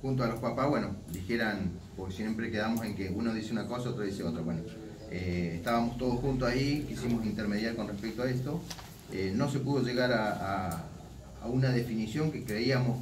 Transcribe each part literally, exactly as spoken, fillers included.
junto a los papás, bueno, dijeran, porque siempre quedamos en que uno dice una cosa, otro dice otra. Bueno, eh, estábamos todos juntos ahí, quisimos intermediar con respecto a esto. Eh, no se pudo llegar a, a, a una definición que creíamos,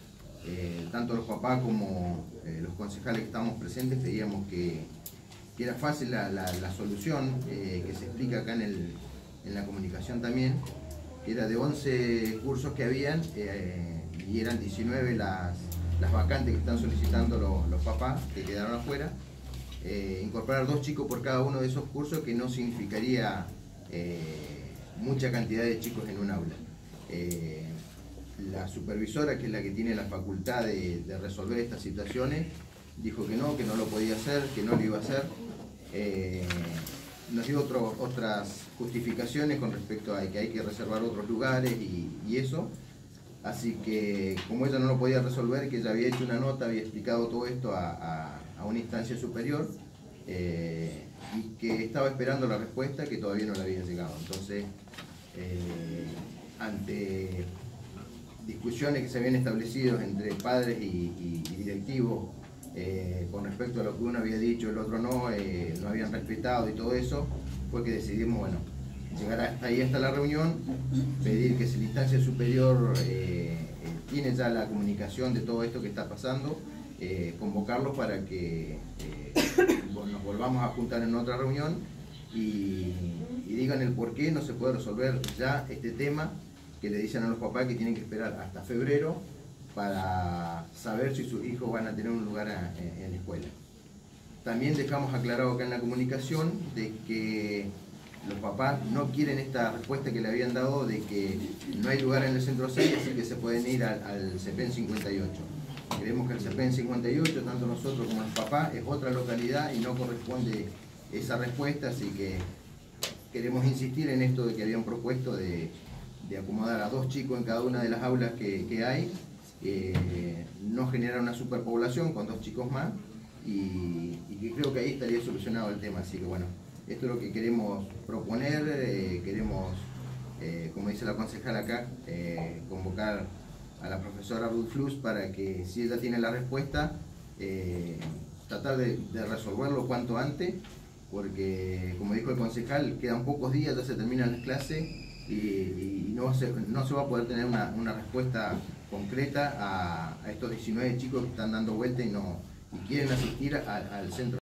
eh, tanto los papás como eh, los concejales que estábamos presentes, creíamos que, que era fácil la, la, la solución, eh, que se explica acá en, el, en la comunicación también, que era de once cursos que habían, eh, y eran diecinueve las, las vacantes que están solicitando los, los papás, que quedaron afuera. Eh, incorporar dos chicos por cada uno de esos cursos, que no significaría eh, mucha cantidad de chicos en un aula. Eh, la supervisora, que es la que tiene la facultad de, de resolver estas situaciones, dijo que no, que no lo podía hacer, que no lo iba a hacer. Eh, nos dio otro, otras justificaciones con respecto a que hay que reservar otros lugares y, y eso. Así que, como ella no lo podía resolver, que ella había hecho una nota, había explicado todo esto a, a, a una instancia superior, eh, y que estaba esperando la respuesta, que todavía no le había llegado. Entonces, eh, ante discusiones que se habían establecido entre padres y, y, y directivos, eh, con respecto a lo que uno había dicho, el otro no, eh, no habían respetado y todo eso, fue que decidimos, bueno, llegar hasta ahí hasta la reunión, pedir que si la instancia superior eh, eh, tiene ya la comunicación de todo esto que está pasando, eh, convocarlos para que eh, nos volvamos a juntar en otra reunión y, y digan el por qué no se puede resolver ya este tema, que le dicen a los papás que tienen que esperar hasta febrero para saber si sus hijos van a tener un lugar a, en, en la escuela. También dejamos aclarado acá en la comunicación de que los papás no quieren esta respuesta que le habían dado de que no hay lugar en el centro seis, así que se pueden ir al, al CEPEN cincuenta y ocho. Creemos que el CEPEN cincuenta y ocho, tanto nosotros como los papás, es otra localidad y no corresponde esa respuesta, así que queremos insistir en esto de que habían propuesto de, de acomodar a dos chicos en cada una de las aulas que, que hay, eh, no generar una superpoblación con dos chicos más, y, y que creo que ahí estaría solucionado el tema. Así que bueno, esto es lo que queremos proponer, eh, queremos, eh, como dice la concejala acá, eh, convocar a la profesora Ruth Flus para que, si ella tiene la respuesta, eh, tratar de, de resolverlo cuanto antes, porque, como dijo el concejal, quedan pocos días, ya se terminan las clases y, y no, se, no se va a poder tener una, una respuesta concreta a, a estos diecinueve chicos que están dando vuelta y, no, y quieren asistir a, al centro.